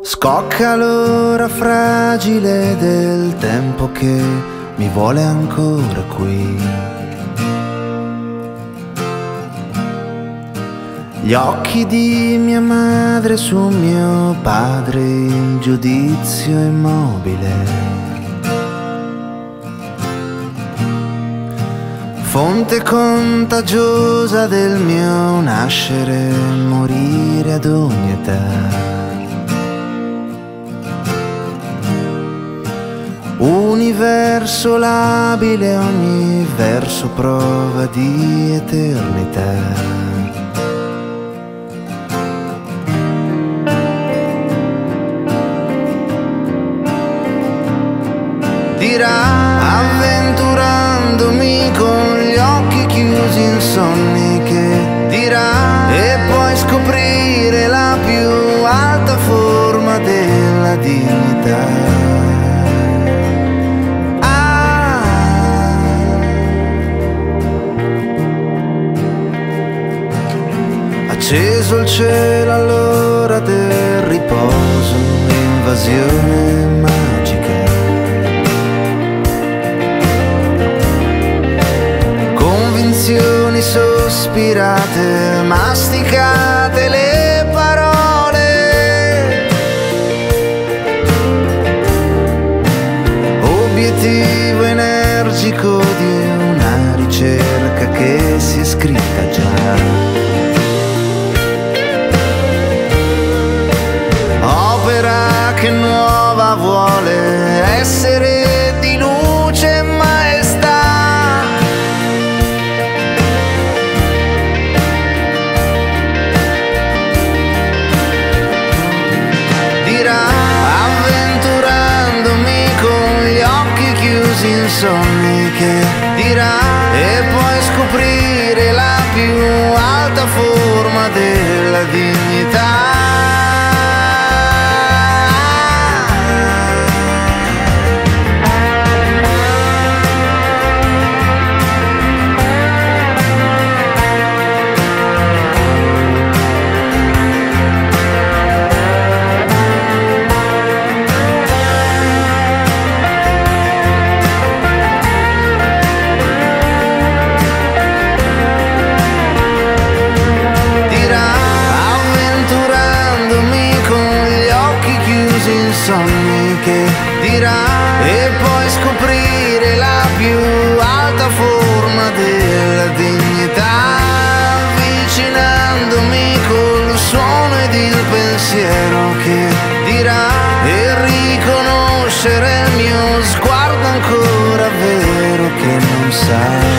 Scocca l'ora fragile del tempo che mi vuole ancora qui. Gli occhi di mia madre su mio padre in giudizio immobile. Fonte contagiosa del mio nascere e morire ad ogni età. Universo labile, ogni verso prova di eternità. Dirà, avventurandomi con gli occhi chiusi insonni, che dirà, e poi scoprire la più alta forma della dignità. Acceso il cielo all'ora del riposo, invasione magica. Convinzioni sospirate, masticate le parole. Obiettivo energico di una ricerca che si è scritta già. Che nuova vuole essere di luce e maestà. Dirà, avventurandomi con gli occhi chiusi insonni, che dirà, e poi scoprire la più alta forma della dignità. Sogni, che dirà, e poi scoprire la più alta forma della dignità. Avvicinandomi col suono ed il pensiero, che dirà, e riconoscere il mio sguardo ancora vero che non sa.